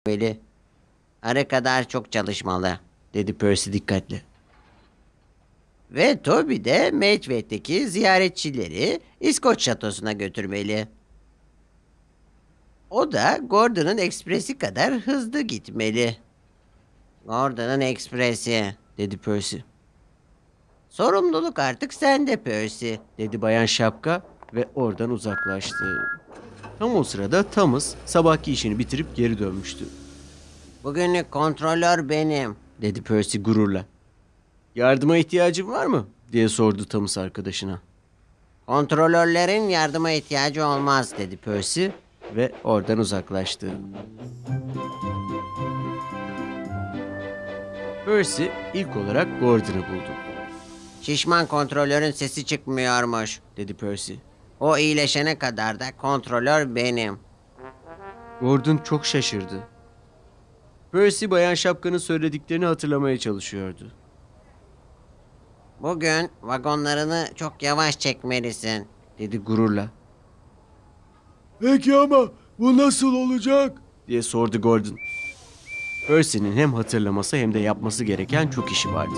götürmeli. Arı kadar çok çalışmalı, dedi Percy dikkatle. Ve Toby de Medved'deki ziyaretçileri İskoç şatosuna götürmeli. O da Gordon'un ekspresi kadar hızlı gitmeli. Gordon'un ekspresi, dedi Percy. Sorumluluk artık sende Percy, dedi Bayan Şapka ve oradan uzaklaştı. Tam o sırada Thomas sabahki işini bitirip geri dönmüştü. Bugünlük kontrolör benim, dedi Percy gururla. Yardıma ihtiyacın var mı? Diye sordu Thomas arkadaşına. Kontrolörlerin yardıma ihtiyacı olmaz, dedi Percy ve oradan uzaklaştı. Percy ilk olarak Gordon'u buldu. Şişman kontrolörün sesi çıkmıyormuş, dedi Percy. O iyileşene kadar da kontrolör benim. Gordon çok şaşırdı. Percy Bayan Şapka'nın söylediklerini hatırlamaya çalışıyordu. Bugün vagonlarını çok yavaş çekmelisin, dedi gururla. Peki ama bu nasıl olacak? Diye sordu Gordon. Percy'nin hem hatırlaması hem de yapması gereken çok işi vardı.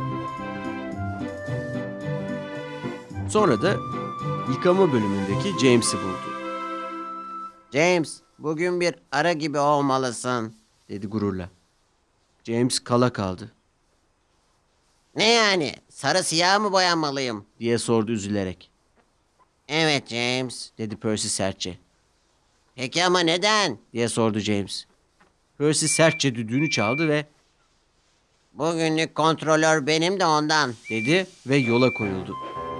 Sonra da yıkama bölümündeki James'i buldu. James, bugün bir ara gibi olmalısın, dedi gururla. James kala kaldı. Ne yani? Sarı siyah mı boyanmalıyım? Diye sordu üzülerek. Evet James, dedi Percy sertçe. Peki ama neden? Diye sordu James. Percy sertçe düdüğünü çaldı ve bugünlük kontrolör benim de ondan, dedi ve yola koyuldu.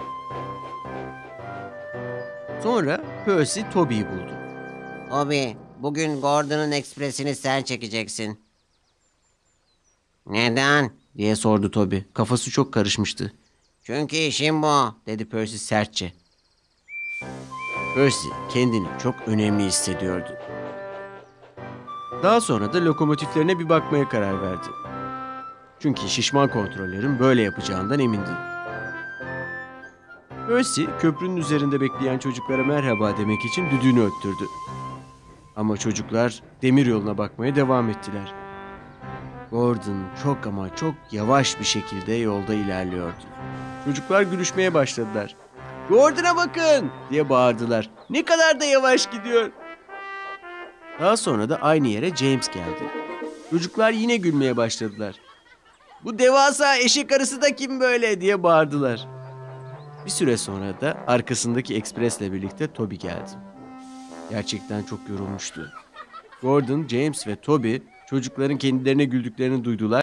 Sonra Percy Toby'yi buldu. Toby, bugün Gordon'un ekspresini sen çekeceksin. Neden? Diye sordu Toby. Kafası çok karışmıştı. Çünkü işim bu, dedi Percy sertçe. Percy kendini çok önemli hissediyordu. Daha sonra da lokomotiflerine bir bakmaya karar verdi. Çünkü şişman kontrolörün böyle yapacağından emindi. Percy köprünün üzerinde bekleyen çocuklara merhaba demek için düdüğünü öttürdü. Ama çocuklar demir yoluna bakmaya devam ettiler. Gordon çok ama çok yavaş bir şekilde yolda ilerliyordu. Çocuklar gülüşmeye başladılar. "Gordon'a bakın!" diye bağırdılar. "Ne kadar da yavaş gidiyor." Daha sonra da aynı yere James geldi. Çocuklar yine gülmeye başladılar. "Bu devasa eşek arısı da kim böyle?" diye bağırdılar. Bir süre sonra da arkasındaki ekspresle birlikte Toby geldi. Gerçekten çok yorulmuştu. Gordon, James ve Toby çocukların kendilerine güldüklerini duydular